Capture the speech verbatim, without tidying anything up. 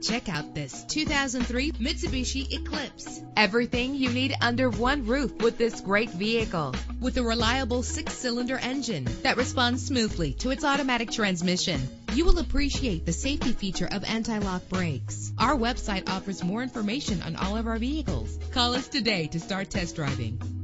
Check out this two thousand three Mitsubishi Eclipse. Everything you need under one roof with this great vehicle. With a reliable six-cylinder engine that responds smoothly to its automatic transmission, you will appreciate the safety feature of anti-lock brakes. Our website offers more information on all of our vehicles. Call us today to start test driving.